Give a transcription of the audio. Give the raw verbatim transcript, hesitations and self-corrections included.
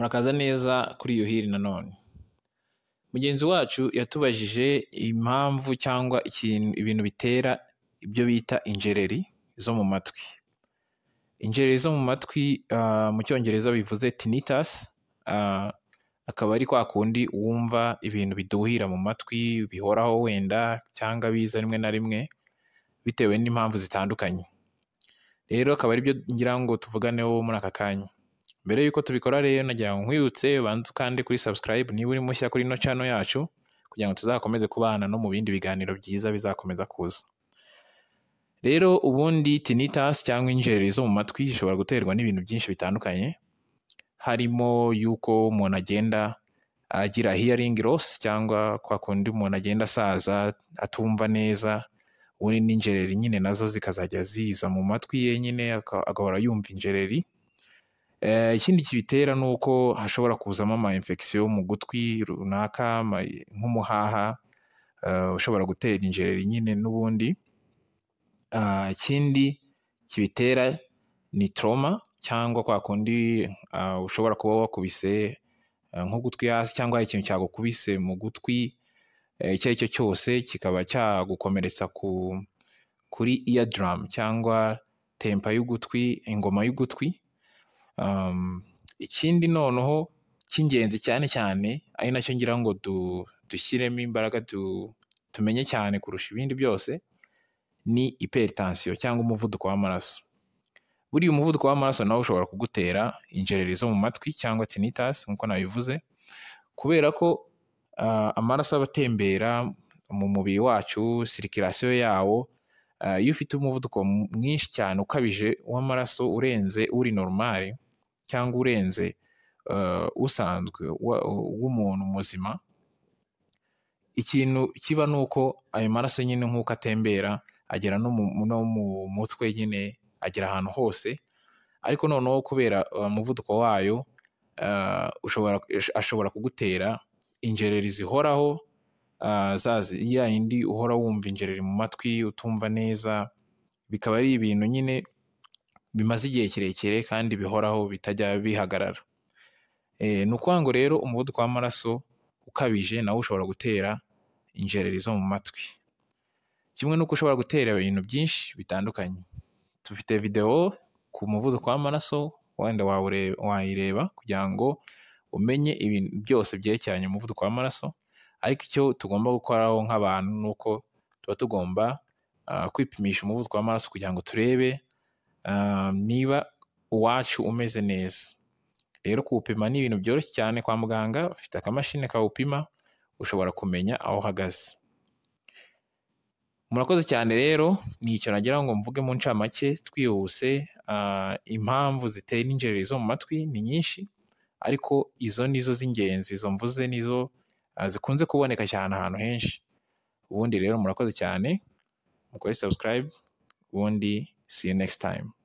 Murakaza neza kuri YOUHEAL nanone. Mugenzi wacu yatubajije impamvu cyangwa ikintu ibintu bitera ibyo bita injereri zo mu matwi. Injereri zo mu matwi uh, mu cyongereza bivuze tinnitus, uh, akaba ari kwa kundi wumva ibintu biduhira mu matwi bihoraho wenda cyangwa biza rimwe na rimwe bitewe n'impamvu zitandukanye. Rero akaba ari byo ngira ngo tuvuganeho muri aka kanya. Mbere yuko tubikora rero nagira ngo nkwibutse banze kandi kuri subscribe niba uri mushya kuri no channel yacu kugira ngo tuzakomeze kubana no mu bindi biganiro byiza bizakomeza kuza. Rero ubundi tinnitus cyangwa injereri zo mu matwi zishobora guterwa n'ibintu byinshi bitandukanye, harimo yuko umuntu agenda agira hearing loss cyangwa kwa kundi umuntu agenda asaza atumva neza, ubundi n'injereri nyine nazo zikazajya ziza mu matwi ye nyine agahora yumva injereri. Eh, ikindi kibitera nuko hashobora kuzamo ama infection mu gutwi runaka nk'umuhaha, uh, ushobora gutera injereri nyine n'ubundi. Uh, ikindi kibitera ni trauma cyangwa kwa kundi uh, ushobora kuba wakubise uh, nko gutwi hasi cyangwa ikintu cyagukubise mu gutwi icyo uh, cyo cyose kikaba cyagukomeretsa ku kuri eardrum cyangwa tempa y'ugutwi, ingoma y'ugutwi. Um, ikindi noneho cy'ingenzi cyane cyane ari nacyo ngira ngo du, dushyiremo imbaraga du, tumenye cyane kurusha ibindi byose ni hypertension cyangwa umuvuduko w'amaraso. Buriya umuvuduko w'amaraso nawe ushobora kugutera injereri zo mu matwi cyangwa tinnitus nkuko nabivuze, kubera ko uh, amaraso aba atembera mu mubiri wacu, circulation yawo. Uh, iyo ufite umuvuduko mwinshi cyane ukabije w'amaraso urenze uri normal cyangwa urenze uh, usanzwe w'umuntu muzima, ikintu kiba nuko ayo maraso nyine nkuko atembera agera no mu no mu mutwe nyine, agera ahantu hose, ariko noneho kubera umuvuduko uh, wayo uh, ushobora ashobora kugutera injereri zihoraho. Uh, zazi ya indi uhora wumva injereri mu matwi utumva neza, bikaba ari ibintu nyine bimaze igihe kirekire kandi bihoraho bitajya bihagarara. Eh, nuko rero umuvuduko w'amaraso ukabije nawe ushobora gutera injereri zo mu matwi, kimwe nuko ushobora gutera ibintu byinshi bitandukanye. Tufite video ku muvuduko w'amaraso wenda wayireba kugira ngo umenye ibintu byose byerekeranye umuvuduko w'amaraso. Ariko icyo tugomba gukoraho nk'abantu nuko tuba tugomba uh, kwipimisha umuvuduko w'amaraso kugira ngo turebe uh, niba uwacu umeze neza. Rero kuwupima ni ibintu byoroshye cyane kwa muganga, ufite akamashini kawupima ushobora kumenya aho uhagaze. Murakoze cyane rero, ni icyo nagira ngo mvuge mu ncamake twihuse. Uh, impamvu zitera injereri zo mu matwi ni nyinshi, ariko izo nizo z'ingenzi, izo mvuze nizo zikunze kuboneka cyane ahantu henshi. Ubundi rero murakoze cyane, mukore subscribe, ubundi see you next time.